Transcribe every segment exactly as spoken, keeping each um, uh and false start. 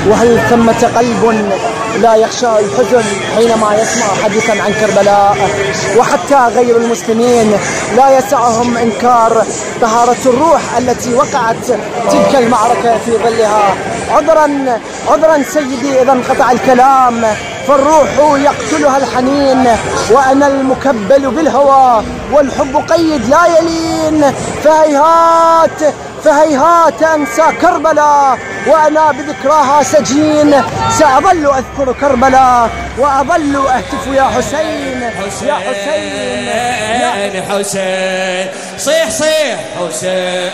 وهل ثمة قلب لا يخشى الحزن حينما يسمع حديثا عن كربلاء؟ وحتى غير المسلمين لا يسعهم إنكار طهارة الروح التي وقعت تلك المعركة في ظلها. عذرا عذرا سيدي إذا انقطع الكلام، فالروح يقتلها الحنين، وأنا المكبل بالهوى والحب قيد لا يلين. فهيهات فهيهات أنسى كربلاء وأنا بذكراها سجين. سأظل أذكر كربلاء وأظل أهتف يا حسين يا حسين يا حسين. صيح صيح حسين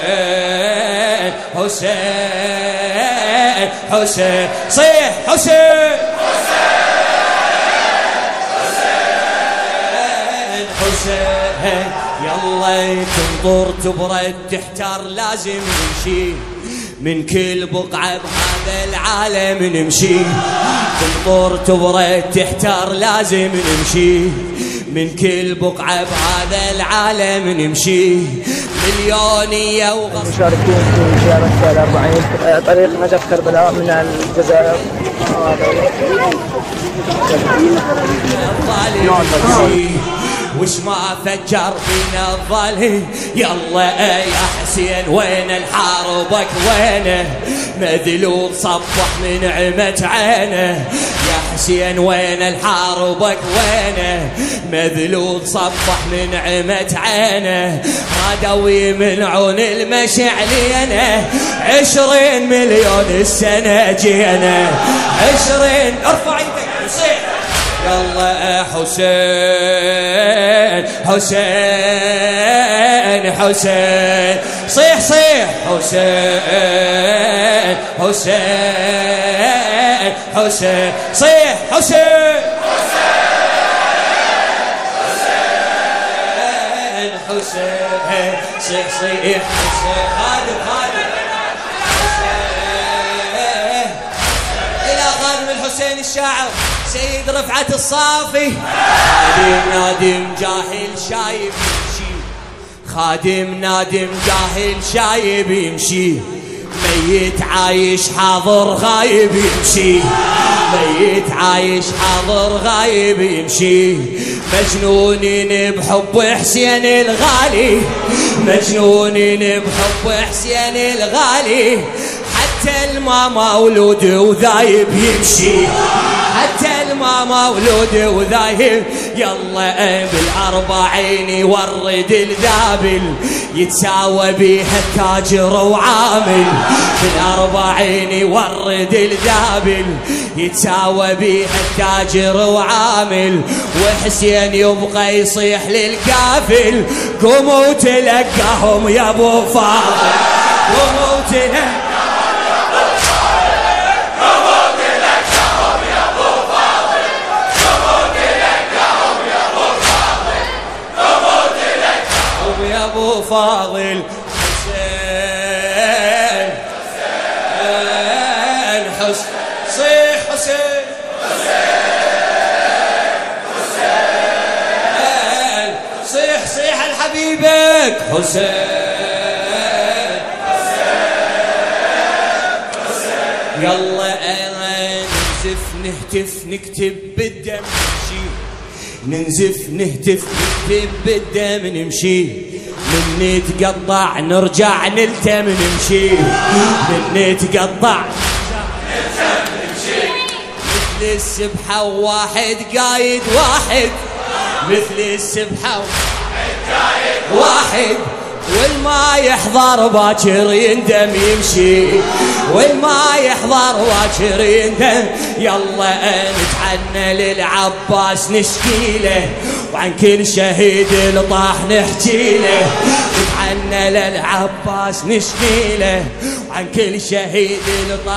حسين حسين. صيح حسين حسين. يلا تنظر تبرد تحتار لازم نمشي من كل بقعة بهذا العالم نمشي. تنظر تبرد تحتار لازم نمشي من كل بقعة بهذا العالم نمشي. مليونية وغصب مشاركين في زيارة الأربعين طريق نجف كربلاء من الجزائر. وش ما فجر فينا الظالم. يلا يا حسين وين الحاربك وينه؟ مذلول صبح من نعمة عينه. يا حسين وين الحاربك وينه؟ مذلول صبح من نعمة عينه. رادوا يمنعون المشعلينه. عشرين مليون السنة جينا. عشرين ارفع يدك وصيح. يلا حسين حسين حسين. صيح صيح حسين حسين حسين. صيح حسين حسين حسين. صيح صيح حسين. خادم خادم حسين. إلى خادم الحسين الشاعر سيد رفعت الصافي. خادم نادم جاهل شايب يمشي. خادم نادم جاهل شايب يمشي. ميت عايش حاضر غايب يمشي. ميت عايش حاضر غايب يمشي. مجنونين بحب حسين الغالي. مجنونين بحب حسين الغالي. حتى الماما ولود وذايب يمشي. حتى الماما ولود وذايب. يلا بالأربعين يورد الذابل يتساوى بيها التاجر وعامل. بالأربعين يورد الذابل يتساوى بيها التاجر وعامل. وحسين يبقى يصيح للكافل قوموا تلقاهم يا ابو فاضل. قوموا تلقاهم أبو فاضل. حسين حسين حسين. صيح حسين حسين. صيح صيح لحبيبك حسين حسين. يلا ننزف نهتف نكتب بالدم نمشي. ننزف نهتف نكتب بالدم نمشي. من نتقطع نرجع نلتم نمشي. من نتقطع نرجع نمشي. مثل السبحة واحد قايد واحد. مثل السبحة واحد قايد واحد. والما يحضر باكر يندم يمشي. والما يحضر باكر يندم. يلا نتعنى للعباس نشكيله وعن كل شهيد لطاح نحكيله. نتعنى للعباس نشكيله وعن كل شهيد لطاح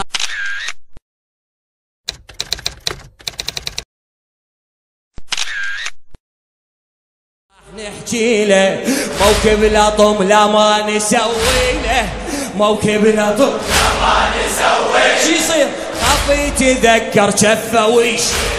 نحكي له. موكب لطم لا ما نسوي له. موكب لطم لا ما نسوي. شي يصير خاف يتذكر شفه ويش.